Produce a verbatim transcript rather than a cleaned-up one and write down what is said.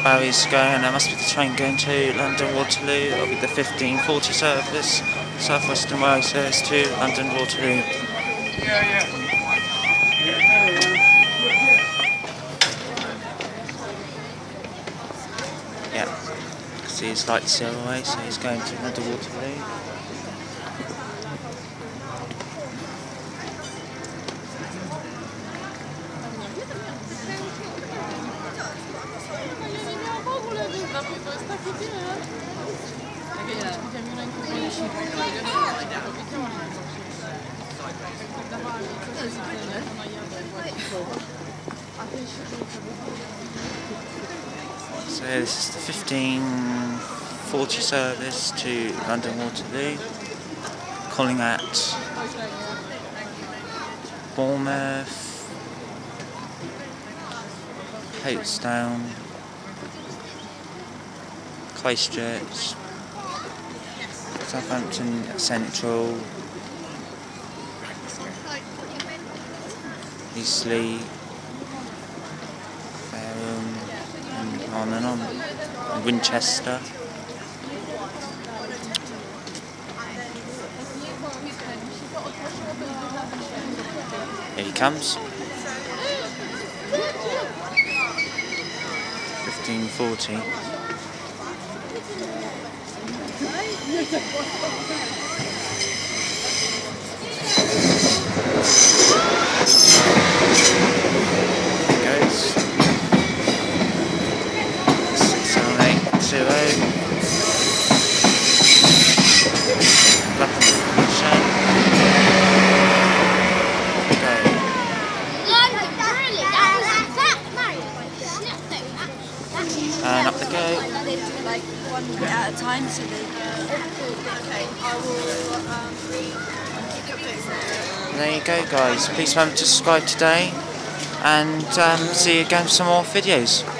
barriers going, and there must be the train going to London Waterloo. It'll be the fifteen forty service, South Western Railway service to London Waterloo. Yeah, see his lights sail away, so he's going to London Waterloo. So this is the fifteen forty service to London Waterloo, calling at Bournemouth, Folkestone, Christchurch, Southampton Central, Eastleigh, Fareham, and on and on, and Winchester. Here he comes. fifteen forty. And up they go. They do like one bit at a time, so they okay, I will um, keep you updated. There you go, guys. Please remember to subscribe today, and um, see you again for some more videos.